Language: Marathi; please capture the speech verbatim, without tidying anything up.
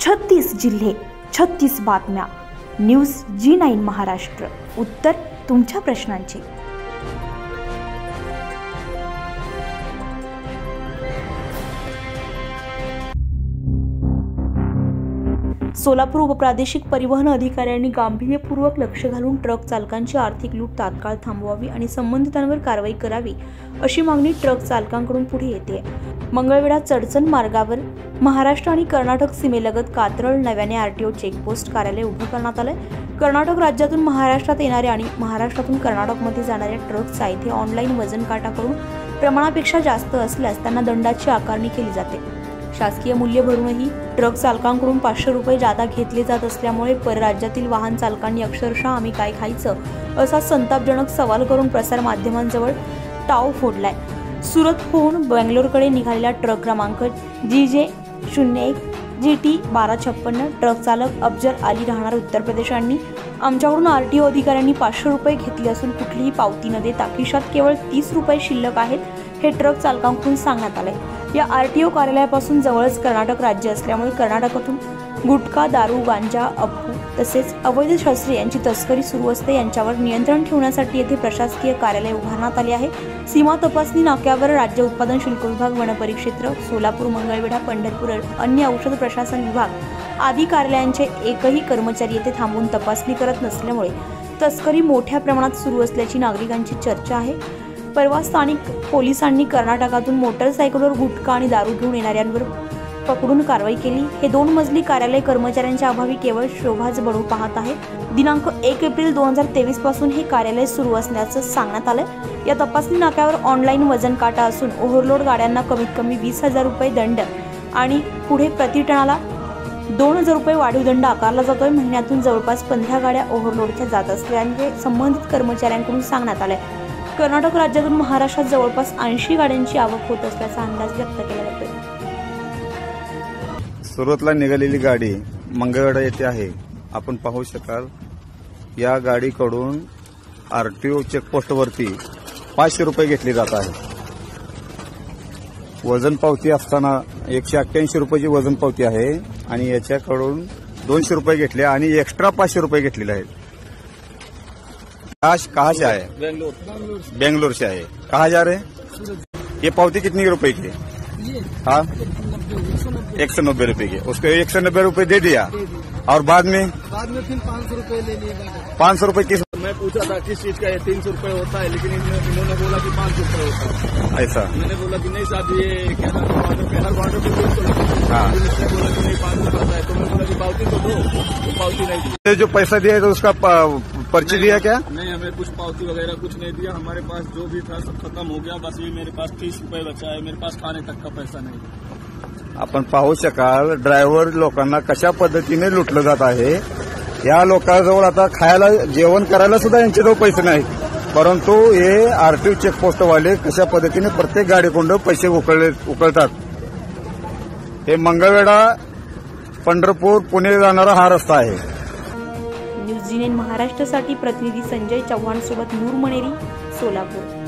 छत्तीस जिल्हे, छत्तीस बातम्या. न्यूज जी नाईन महाराष्ट्र. उत्तर तुमच्या प्रश्नांचे. सोलापूर उपप्रादेशिक परिवहन अधिकाऱ्यांनी गांभीर्यपूर्वक लक्ष घालून ट्रक चालकांची आर्थिक लूट तात्काळ थांबवावी आणि संबंधितांवर कारवाई करावी अशी मागणी ट्रक चालकांकडून पुढे येते. मंगळवेढा चडचण मार्गावर महाराष्ट्र आणि कर्नाटक सीमेलगत कात्रळ नव्याने आरटीओ चेकपोस्ट कार्यालय उभं करण्यात आलंय. कर्नाटक राज्यातून महाराष्ट्रात येणारे आणि महाराष्ट्रातून कर्नाटकमध्ये जाणाऱ्या ट्रकचा इथे ऑनलाईन वजन काटा करून प्रमाणापेक्षा जास्त असल्यास त्यांना दंडाची आकारणी केली जाते. शासकीय मूल्य भरूनही ट्रक चालकांकडून पाचशे रुपये जादा घेतले जात असल्यामुळे परराज्यातील वाहन चालकांनी अक्षरशः आम्ही काय खायचं असा संतापजनक सवाल करून प्रसार माध्यमांजवळ टाव फोडलाय. सुरतहून बेंगलोरकडे निघालेला ट्रक क्रमांक जी जे शून्य एक जी टी बारा छप्पन्न ट्रक चालक अफजल अली राहणार उत्तर प्रदेश यांनी आमच्याकडून आरटीओ अधिकाऱ्यांनी पाचशे रुपये घेतले असून कुठलीही पावती न देता खिशात केवळ तीस रुपये शिल्लक आहेत हे ट्रक चालकांकडून सांगण्यात आले. या आरटीओ कार्यालयापासून जवळच कर्नाटक राज्य असल्यामुळे कर्नाटकातून गुटखा, दारू, गांजा, अफू तसेच अवैध शस्त्रे यांची तस्करी सुरू असते. यांच्यावर नियंत्रण ठेवण्यासाठी येथे प्रशासकीय कार्यालय उभारण्यात आले आहे. सीमा तपासणी नाक्यावर राज्य उत्पादन शुल्क विभाग, वनपरिक्षेत्र, सोलापूर, मंगळवेढा, पंढरपूर, अन्य औषध प्रशासन विभाग आदी कार्यालयांचे एकही कर्मचारी येथे थांबून तपासणी करत नसल्यामुळे तस्करी मोठ्या प्रमाणात सुरू असल्याची नागरिकांची चर्चा आहे. परवा स्थानिक पोलिसांनी कर्नाटकातून मोटरसायकलवर गुटखा आणि दारू घेऊन येणाऱ्यांवर पकडून कारवाई केली. हे दोन मजली कार्यालय कर्मचाऱ्यांच्या अभावी केवळ शोभाच बळू पाहत आहे. दिनांक एक एप्रिल दोन हजार तेवीस पासून हे कार्यालय सुरू असल्याचं सांगण्यात आलं. या तपासणी नाक्यावर ऑनलाईन वजन काटा असून ओव्हरलोड गाड्यांना कमीत कमी वीस हजार रुपये दंड आणि पुढे प्रतिटनाला दोन हजार रुपये वाढीव दंड आकारला जातोय. महिन्यातून जवळपास पंधरा गाड्या ओव्हरलोडच्या जात असल्याचे संबंधित कर्मचाऱ्यांकडून सांगण्यात आलंय. कर्नाटक राज्यातून महाराष्ट्रात जवळपास ऐंशी गाड्यांची आवक होत असल्याचा अंदाज व्यक्त केला जातोय. सुरतला निघालेली गाडी मंगळवेढा येथे आहे. आपण पाहू शकाल या गाडीकडून आरटीओ चेकपोस्टवरती पाचशे रुपये घेतले जात आहे. वजन पावती असताना एकशे अठ्ठ्याऐंशी रुपयाची वजन पावती आहे आणि याच्याकडून दोनशे रुपये घेतले आणि एक्स्ट्रा पाचशे रुपये घेतलेले आहेत. कहाँ से आए? बेंगलोर. बेंगलोर से आए. कहाँ जा रहे हैं? ये पावती कितनी रुपए की? हाँ, एक सौ नब्बे रुपए की. उसको एक सौ नब्बे रुपए दे दिया और बाद में बाद में फिर पाँच सौ रुपए ले लिए. पाँच सौ रुपए किस? मैं पूछा था किस चीज का ये तीन सौ रुपए होता है, लेकिन इन्होंने बोला कि पाँच सौ रुपए होता है. ऐसा मैंने बोला कि नहीं साहब ये क्या नाम है हर वाटर पे दो सौ लगता है. उसने बोला कि नहीं पाँच सौ होता है. तो मैं बोला कि पावती तो दो, तो पावती नहीं दी. जो पैसा दिया है तो उसका पर्ची दिया क्या? नहीं, हमें कुछ पावती वगैरह कुछ नहीं दिया. हमारे पास जो भी था सब खत्म हो गया. बस ये मेरे पास तीस रुपए बचा है. मेरे पास खाने तक का पैसा नहीं. आपण पाहू शकाल ड्रायव्हर लोकांना कशा पद्धतीने लुटलं जात आहे. या लोकांजवळ आता खायला जेवण करायला सुद्धा यांच्याजवळ पैसे नाहीत, परंतु हे आरटीओ चेकपोस्टवाले कशा पद्धतीने प्रत्येक गाडीकोंड पैसे उकळले उकळतात. हे मंगळवेढा, पंढरपूर, पुणे जाणारा हा रस्ता आहे. न्यूज जी नाईन महाराष्ट्रासाठी प्रतिनिधी संजय चव्हाण सोबत नूर मनेरी, सोलापूर.